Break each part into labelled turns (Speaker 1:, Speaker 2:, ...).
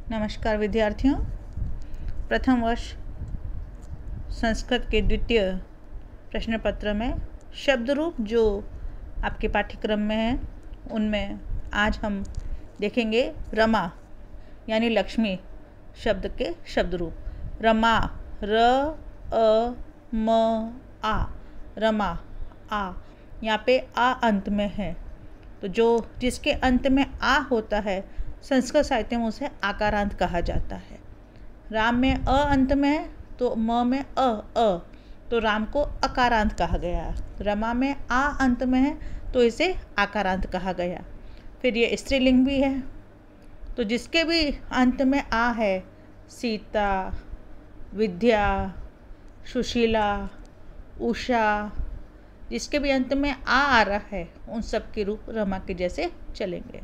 Speaker 1: नमस्कार विद्यार्थियों। प्रथम वर्ष संस्कृत के द्वितीय प्रश्न पत्र में शब्द रूप जो आपके पाठ्यक्रम में है उनमें आज हम देखेंगे रमा यानी लक्ष्मी शब्द के शब्द रूप। रमा र अ म आ, रमा आ, यहाँ पे आ अंत में है, तो जो जिसके अंत में आ होता है संस्कृत साहित्य में उसे आकारांत कहा जाता है। राम में अ अंत में है तो म में अ, तो राम को अकारांत कहा गया। रमा में आ अंत में है तो इसे आकारांत कहा गया। फिर ये स्त्रीलिंग भी है, तो जिसके भी अंत में आ है, सीता, विद्या, सुशीला, उषा, जिसके भी अंत में आ रहा है उन सब के रूप रमा के जैसे चलेंगे।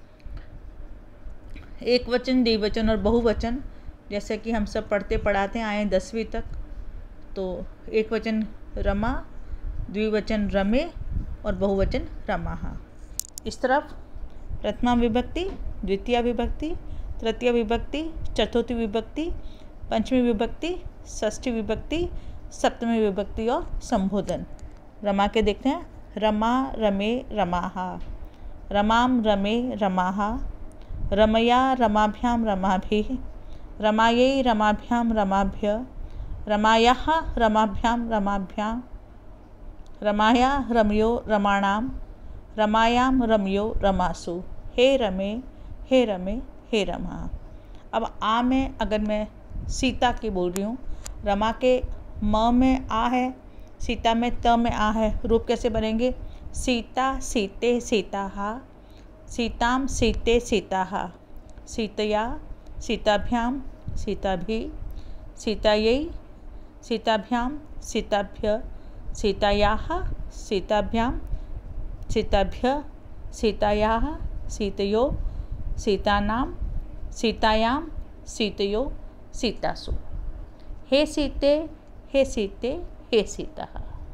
Speaker 1: एक वचन, द्विवचन और बहुवचन जैसे कि हम सब पढ़ते पढ़ाते आए 10वीं तक, तो एक वचन रमा, द्विवचन रमे और बहुवचन रमाहा। इस तरफ प्रथमा विभक्ति, द्वितीय विभक्ति, तृतीय विभक्ति, चतुर्थी विभक्ति, पंचमी विभक्ति, षष्ठी विभक्ति, सप्तमी विभक्ति और संबोधन। रमा के देखते हैं। रमा रमे रमाहा, रमाम रमे रमाहा, रमया रमाभ्याम रमाभिः, रमायै रमाभ्याम रमाभ्य, रमायाः रमाभ्याम रमाभ्यां, रमाया रमयो रमाणाम, रमायाम रमयो रमासु। हे रमे हे रमे हे रमा। अब आ में अगर मैं सीता की बोल रही हूँ, रमा के म में आ है, सीता में त में आ है, रूप कैसे बनेंगे? सीता सीते सीताहा, सीताम सीते सीताहा, सीतया सीताभ्याम सीताभिः, सीतायै सीताभ्याम सीताभ्य, सीतायाः सीताभ्याम सीताभ्य, सीतायाः सीतयो सीतानाम, सीतायाम सीतयो सीतासु। हे सीते हे सीते हे सीता।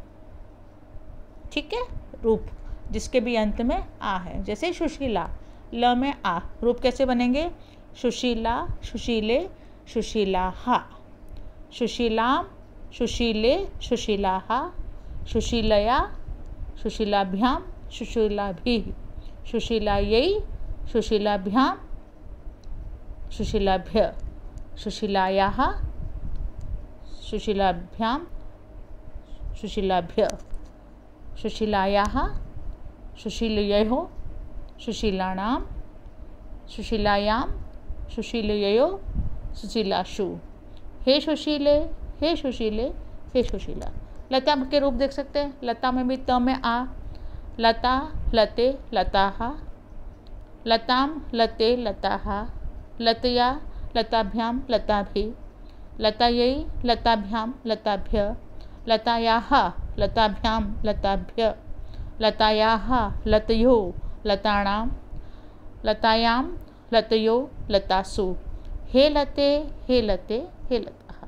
Speaker 1: ठीक है, रूप जिसके भी अंत में आ है। जैसे सुशीला, ल में आ, रूप कैसे बनेंगे? सुशीला सुशीले सुशीलाहा, सुशीलाम सुशीले सुशीलाहा, सुशीलया सुशीलाभ्याम सुशीलाभिः, सुशीलायै सुशीलाभ्याम सुशीलाभ्य, सुशीलायाः सुशीलाभ्याम सुशीलाभ्य, सुशीलायाः सुशीलयोः सुशीलानां, सुशीलायां सुशीलयोः सुशीलासु। हे सुशीले हे सुशीले हे सुशीला। लता के रूप देख सकते हैं। लता में भी त में आ, लता लते लताहा, लताम लते लताहा, लतया लताभ्याम लताभिः, लतायै लताभ्याम लताभ्य, लतायाः लताभ्याम लताभ्य, लतायाः लतयो लताणां, लतायां लतयो लतासु। हे लते हे लते हे लताः।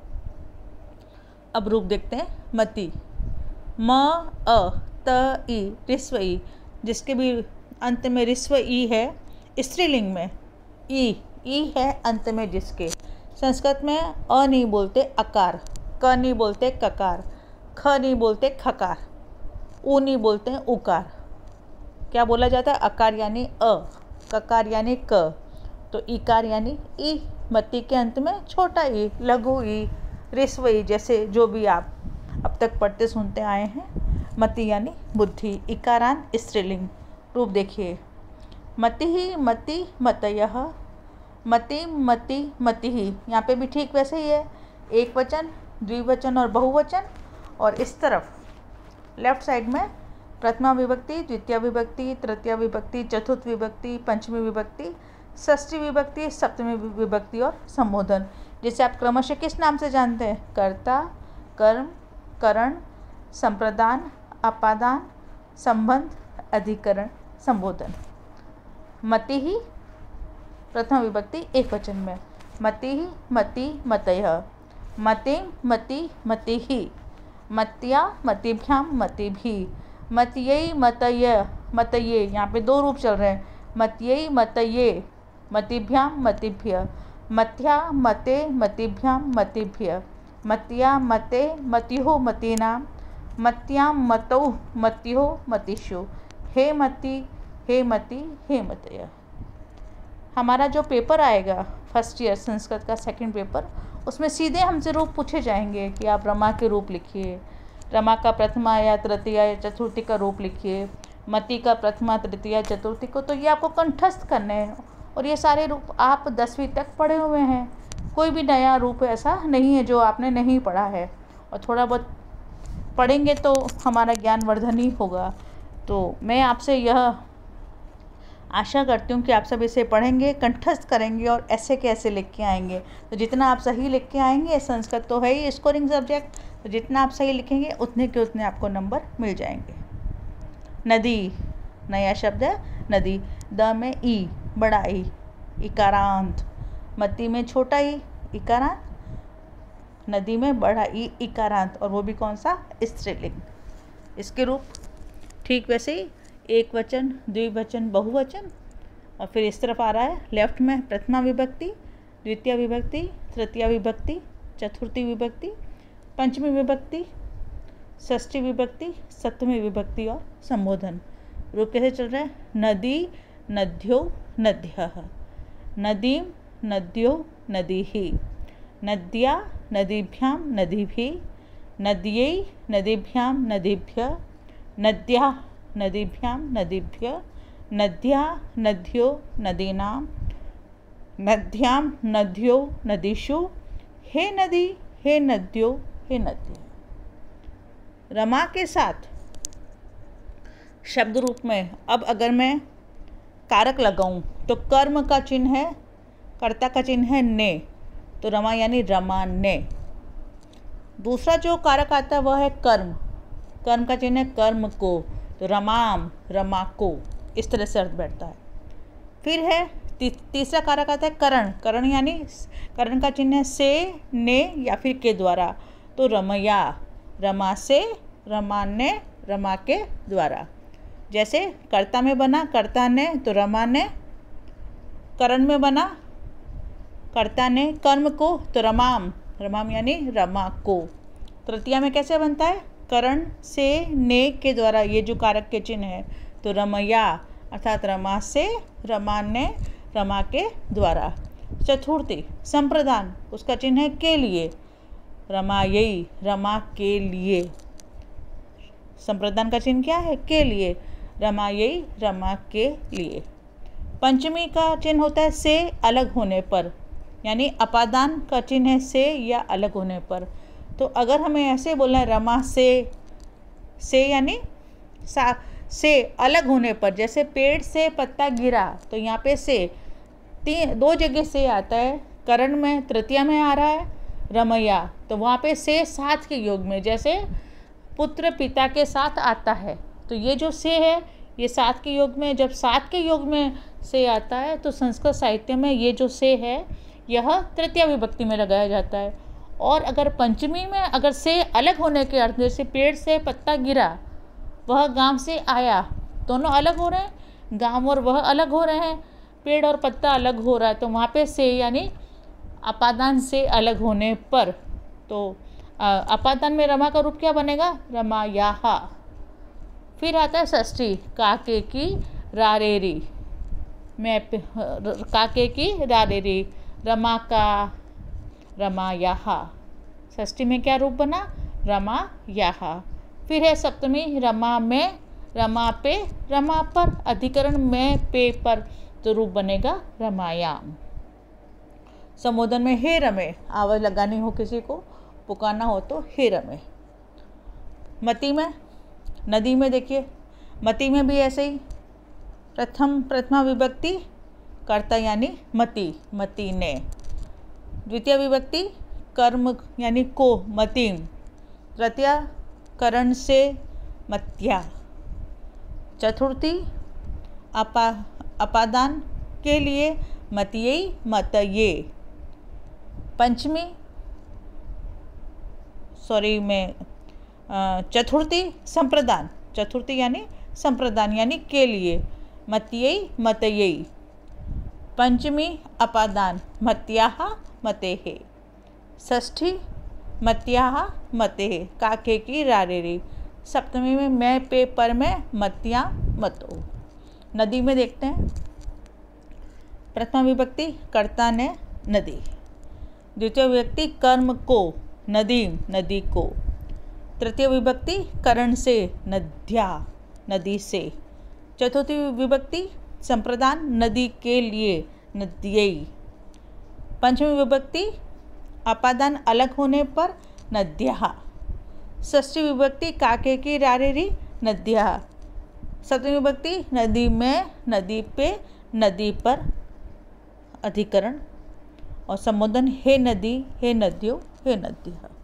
Speaker 1: अब रूप देखते हैं। मति, म अ त ई ऋस्व ई, जिसके भी अंत में ऋस्व ई है, स्त्रीलिंग में ई है अंत में जिसके। संस्कृत में अ नहीं बोलते अकार, क नहीं बोलते ककार, ख नहीं बोलते खकार, ऊ नहीं बोलते उकार। क्या बोला जाता है? अकार यानी अ, ककार यानी क, तो इकार यानी ई। मति के अंत में छोटा ई, लघु ई, ऋस्व ई, जैसे जो भी आप अब तक पढ़ते सुनते आए हैं। मति यानी बुद्धि, इकारांत स्त्रीलिंग। रूप देखिए। मति ही मति मतयः, मति मति मतिः। यहाँ पे भी ठीक वैसे ही है, एक वचन, द्विवचन और बहुवचन। और इस तरफ लेफ्ट साइड में प्रथमा विभक्ति, द्वितीय विभक्ति, तृतीय विभक्ति, चतुर्थ विभक्ति, पंचमी विभक्ति, षष्ठी विभक्ति, सप्तमी विभक्ति और संबोधन, जिसे आप क्रमशः किस नाम से जानते हैं? कर्ता, कर्म, करण, संप्रदान, अपादान, संबंध, अधिकरण, संबोधन। मति ही प्रथम विभक्ति एक वचन में, मति ही मति मतयः, मति मति मतिः, मत्या मतिभ्याम मतिभिः, मतयै मतय मतये। यहाँ पे दो रूप चल रहे हैं, मतयै मतये मतिभ्यां मतिभ्य, मत्या मते मतिभ्यां मतिभ्य, मत्या मते मतिहो मतीनां, मत्यां मतौ मतिहो मतिषु, हे मति हे मति हे मतय। हमारा जो पेपर आएगा फर्स्ट ईयर संस्कृत का सेकंड पेपर, उसमें सीधे हमसे रूप पूछे जाएंगे कि आप रमा के रूप लिखिए, रमा का प्रथमा या तृतीया या चतुर्थी का रूप लिखिए, मति का प्रथमा तृतीया चतुर्थी को। तो ये आपको कंठस्थ करने हैं और ये सारे रूप आप 10वीं तक पढ़े हुए हैं। कोई भी नया रूप ऐसा नहीं है जो आपने नहीं पढ़ा है, और थोड़ा बहुत पढ़ेंगे तो हमारा ज्ञान वर्धन ही होगा। तो मैं आपसे यह आशा करती हूँ कि आप सब इसे पढ़ेंगे, कंठस्थ करेंगे और ऐसे के ऐसे लिख के आएंगे। तो जितना आप सही लिख के आएंगे, संस्कृत तो है ही स्कोरिंग सब्जेक्ट, तो जितना आप सही लिखेंगे उतने के उतने आपको नंबर मिल जाएंगे। नदी, नया शब्द है नदी। द में ई, बड़ा ई, इकारांत। मति में छोटा ई, इकारांत। नदी में बड़ा ई, इकारांत, और वो भी कौन सा? स्त्रीलिंग। इसके रूप ठीक वैसे ही एक वचन, द्विवचन, बहुवचन, और फिर इस तरफ आ रहा है लेफ्ट में प्रथमा विभक्ति, द्वितीय विभक्ति, तृतीय विभक्ति, चतुर्थी विभक्ति, पंचमी विभक्ति, षष्ठी विभक्ति, सप्तमी विभक्ति और संबोधन। रूप कैसे चल रहा है? नदी, नद्यो, नद्यः, नदीं, नद्यो, नदीः, नद्या, नदीभ्यां, नदीभिः, नद्यै, नदीभ्यां, नदीभ्यः, नद्याः, नदीभ्यां, नदीभ्यः, नद्या, नद्यो, नदीनां, नद्यां, नद्यो, नदीषु, हे नदी हे नद्यो हे नद्य। रमा के साथ शब्द रूप में अब अगर मैं कारक लगाऊं तो कर्म का चिन्ह है, कर्ता का चिन्ह है ने, तो रमा यानी रमा ने। दूसरा जो कारक आता है वह है कर्म, कर्म का चिन्ह है कर्म को, तो रमाम, रमा को, इस तरह से अर्थ बैठता है। फिर है तीसरा कारक आता है करण, करण यानी करण का चिन्ह है से, ने या फिर के द्वारा, तो रमया, रमा से, रमा ने, रमा के द्वारा। जैसे कर्ता में बना कर्ता ने, तो रमा ने। करण में बना कर्ता ने कर्म को, तो रमाम, रमाम यानी रमा को। तृतीया में कैसे बनता है? करण से, ने के द्वारा, ये जो कारक के चिन्ह है, तो रमया अर्थात रमा से, रमा ने, रमा के द्वारा। चतुर्थी संप्रदान, उसका चिन्ह है के लिए, रमायई, रमा के लिए। संप्रदान का चिन्ह क्या है? के लिए, रमायई, रमा के लिए। पंचमी का चिन्ह होता है से अलग होने पर, यानी अपादान का चिन्ह है से या अलग होने पर। तो अगर हमें ऐसे बोलना है रमा से यानी से अलग होने पर, जैसे पेड़ से पत्ता गिरा, तो यहाँ पे से दो जगह से आता है। करण में तृतीया में आ रहा है रमैया, तो वहाँ पे से साथ के योग में, जैसे पुत्र पिता के साथ आता है, तो ये जो से है ये साथ के योग में, जब साथ के योग में से आता है तो संस्कृत साहित्य में ये जो से है यह तृतीय विभक्ति में लगाया जाता है। और अगर पंचमी में अगर से अलग होने के अर्थ, जैसे पेड़ से पत्ता गिरा, वह गांव से आया, दोनों अलग हो रहे हैं, गांव और वह अलग हो रहे हैं, पेड़ और पत्ता अलग हो रहा है, तो वहाँ पे से यानी अपादान से अलग होने पर। तो अपादान में रमा का रूप क्या बनेगा? रमायाहा। फिर आता है षष्ठी, काके की रारेरी, मैं काके की रारेरी, रमा का रमायाहा। षष्ठी में क्या रूप बना? रमायाहा। फिर है सप्तमी, रमा में, रमा पे, रमा पर, अधिकरण में, पे पर, तो रूप बनेगा रमायाम। संबोधन में हे रमे, आवाज़ लगानी हो, किसी को पुकारना हो तो हे रमे। मति में, नदी में देखिए, मति में भी ऐसे ही प्रथमा विभक्ति कर्ता यानी मति, मति ने। द्वितीय विभक्ति कर्म यानी को, मतिम। तृतीया करण से, मत्या। चतुर्थी अपादान के लिए, मतिये, मतये। पंचमी चतुर्थी संप्रदान, चतुर्थी यानी संप्रदान यानी के लिए, मतिये, मतये। पंचमी अपादान मत्याः मतेः। षष्ठी मत्याः मतेः काके की रारेरी। सप्तमी में मैं पे पर में मत्या मतो। नदी में देखते हैं। प्रथम विभक्ति कर्ता ने नदी। द्वितीय विभक्ति कर्म को नदी नदी को। तृतीय विभक्ति करण से नद्या नदी से। चतुर्थी विभक्ति संप्रदान नदी के लिए नद्यै। पंचमी विभक्ति अपादान अलग होने पर नद्यः। षष्ठी विभक्ति काके की रारेरी नद्यः। सप्तमी विभक्ति नदी में नदी पे नदी पर अधिकरण और संबोधन हे नदी हे नदियों हे नद्यः।